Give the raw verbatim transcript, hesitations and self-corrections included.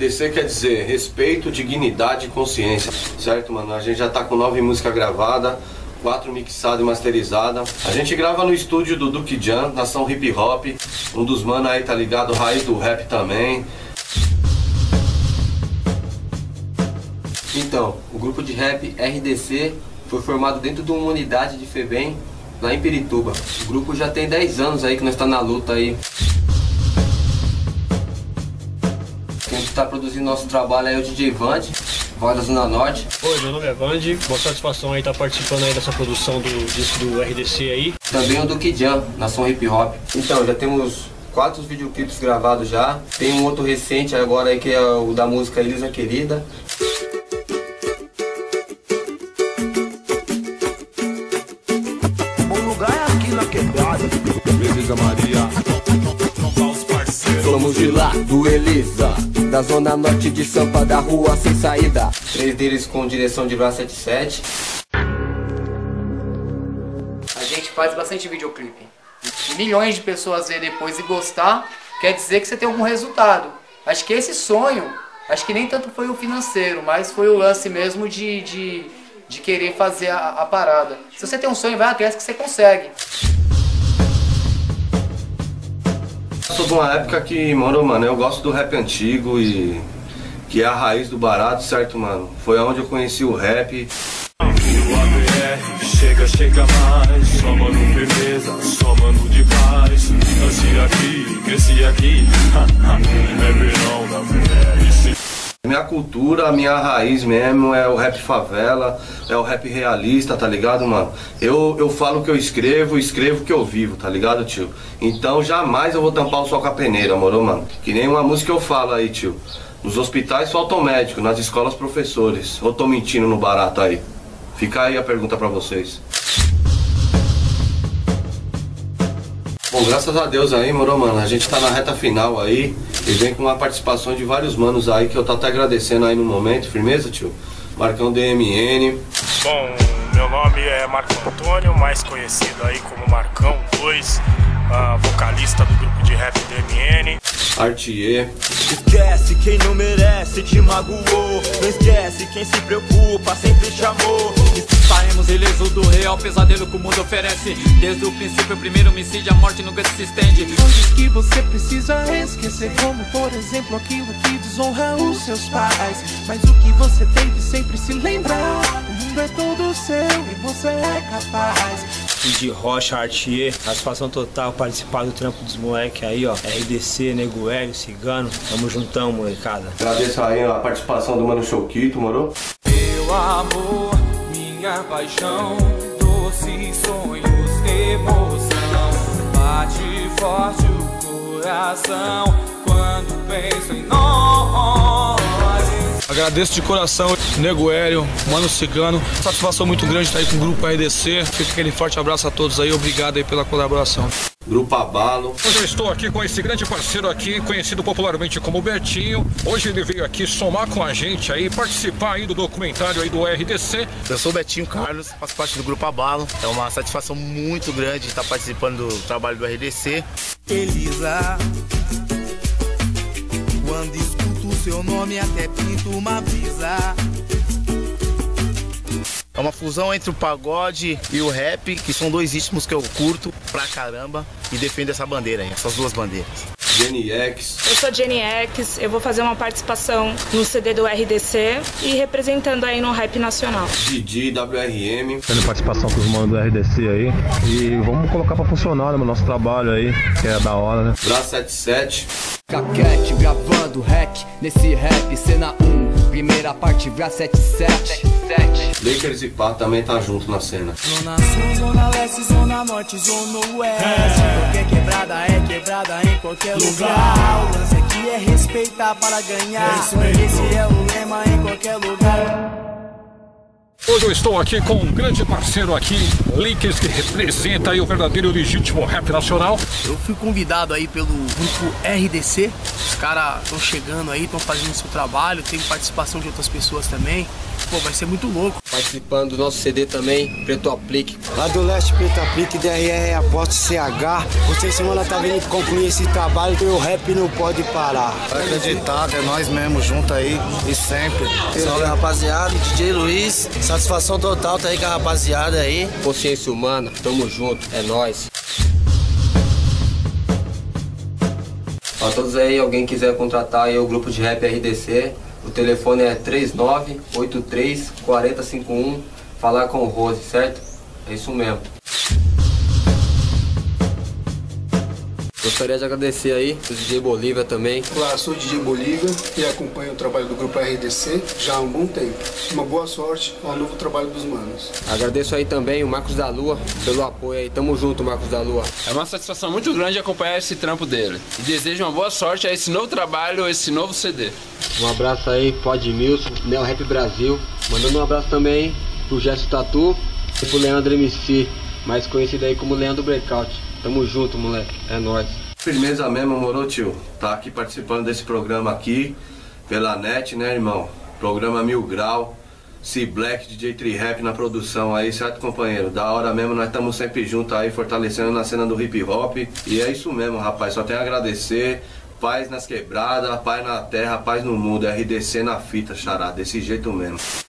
D C quer dizer respeito, dignidade e consciência, certo, mano? A gente já tá com nove músicas gravadas, quatro mixadas e masterizadas. A gente grava no estúdio do Duke Jan, Nação Hip Hop, um dos manos aí, tá ligado? Raiz do rap também. Então, o grupo de rap R D C foi formado dentro de uma unidade de FEBEM, lá em Pirituba. O grupo já tem dez anos aí que nós tá na luta aí. Quem está produzindo nosso trabalho é o D J Vand, voz da Zona Norte. Oi, meu nome é Vand, boa satisfação aí estar participando aí dessa produção do disco do R D C aí. Também o Duke Jan, Nação Hip Hop. Então, já temos quatro videoclipes gravados já. Tem um outro recente agora aí que é o da música Elisa Querida. O lugar é aqui na quebrada. Elisa Maria. Somos de lá, do Elisa, da zona norte de Sampa, da rua sem saída. Três deles com direção de Vra setenta e sete. A gente faz bastante videoclipe. Milhões de pessoas ver depois e gostar, quer dizer que você tem algum resultado. Acho que esse sonho, acho que nem tanto foi o financeiro, mas foi o lance mesmo de, de, de querer fazer a, a parada. Se você tem um sonho, vai atrás que você consegue. Eu sou de uma época que, mano, mano, eu gosto do rap antigo e que é a raiz do barato, certo, mano? Foi onde eu conheci o rap. Chega, chega mais, só mano firmeza, só mano de paz. Nasci aqui, cresci aqui, é verão da mulher. Minha cultura, a minha raiz mesmo é o rap favela, é o rap realista, tá ligado, mano? Eu, eu falo o que eu escrevo, escrevo o que eu vivo, tá ligado, tio? Então jamais eu vou tampar o sol com a peneira, moro, mano? Que nem uma música que eu falo aí, tio. Nos hospitais faltam médicos, nas escolas professores. Ou tô mentindo no barato aí? Fica aí a pergunta pra vocês. Bom, graças a Deus aí, moro, mano, a gente tá na reta final aí e vem com uma participação de vários manos aí que eu tô até agradecendo aí no momento, firmeza, tio? Marcão D M N. Bom, meu nome é Marco Antônio, mais conhecido aí como Marcão dois, uh, vocalista do grupo de rap D M N. Artier. Esquece quem não merece, te magoou. Não esquece quem se preocupa, sempre te amou. Saímos ileso do real pesadelo que o mundo oferece. Desde o princípio, o primeiro homicídio, a morte nunca se estende. Coisas que você precisa esquecer, como por exemplo aquilo que desonra os seus pais. Mas o que você tem que sempre se lembrar, o mundo é todo seu e você é capaz. De Rocha, Artier, satisfação total participar do trampo dos moleques aí, ó. R D C, Nego Hélio, Cigano, tamo juntão, molecada. Agradeço aí a participação do Mano Choquito, moro? Meu amor, minha paixão, doces sonhos, emoção. Bate forte o coração quando penso em nós. Agradeço de coração, Nego Hélio, Mano Cigano. Satisfação muito grande estar aí com o grupo R D C. Fica aquele forte abraço a todos aí, obrigado aí pela colaboração. Grupo Abalo. Hoje eu estou aqui com esse grande parceiro aqui, conhecido popularmente como Betinho. Hoje ele veio aqui somar com a gente aí, participar aí do documentário aí do R D C. Eu sou o Betinho Carlos, faço parte do Grupo Abalo. É uma satisfação muito grande estar participando do trabalho do R D C. Elisa, quando escuto o seu nome até pinto uma brisa. É uma fusão entre o pagode e o rap, que são dois ritmos que eu curto pra caramba e defendo essa bandeira aí, essas duas bandeiras. Jenny X. Eu sou Jenny X, eu vou fazer uma participação no C D do R D C e representando aí no rap nacional. Didi, W R M. Tendo participação com os manos do R D C aí. E vamos colocar pra funcionar no nosso trabalho aí, que é da hora, né? Vra setenta e sete. Caquete gravando hack nesse rap, cena um, primeira parte Vra setenta e sete. Lakers e Pá também tá junto na cena. Zona Sul, Zona Leste, Zona Norte, Zona Oeste. Qualquer quebrada é quebrada em qualquer lugar. O lance aqui é respeitar para ganhar. Esse é o lema em qualquer lugar. Hoje eu estou aqui com um grande parceiro aqui, Lakers, que representa aí o verdadeiro e legítimo rap nacional. Eu fui convidado aí pelo grupo R D C. Os caras estão chegando aí, estão fazendo seu trabalho, tem participação de outras pessoas também. pô, vai ser muito louco. Participando do nosso C D também, Preto Aplique. Lá do Leste, Preto Aplique, D R R Aposto C H. Vocês semana tá vindo concluir esse trabalho que o rap não pode parar. Vai acreditar, é nós mesmo, junto aí e sempre. Salve, rapaziada, D J Luiz, satisfação total tá aí com a rapaziada aí. Consciência Humana, tamo junto, é nóis. Pra todos aí, alguém quiser contratar aí o grupo de rap R D C, o telefone é três nove oito três quatro zero cinco um, falar com o Rose, certo? É isso mesmo. Gostaria de agradecer aí o D J Bolívia também. Olá, sou o D J Bolívia e acompanho o trabalho do grupo R D C já há um bom tempo. Uma boa sorte ao novo trabalho dos manos. Agradeço aí também o Marcos da Lua pelo apoio aí. Tamo junto, Marcos da Lua. É uma satisfação muito grande acompanhar esse trampo dele. E desejo uma boa sorte a esse novo trabalho, esse novo C D. Um abraço aí, Pod Milson, Neo Rap Brasil. Mandando um abraço também pro Gesto Tatu e pro Leandro M C, mais conhecido aí como Leandro Breakout. Tamo junto, moleque. É nóis. Firmeza mesmo, moro, tio. Tá aqui participando desse programa aqui, pela net, né, irmão? Programa Mil Grau, C-Black, D J Tri-Rap na produção aí, certo, companheiro? Da hora mesmo, nós estamos sempre juntos aí, fortalecendo na cena do hip hop. E é isso mesmo, rapaz. Só tenho a agradecer. Paz nas quebradas, paz na terra, paz no mundo. R D C na fita, xará. Desse jeito mesmo.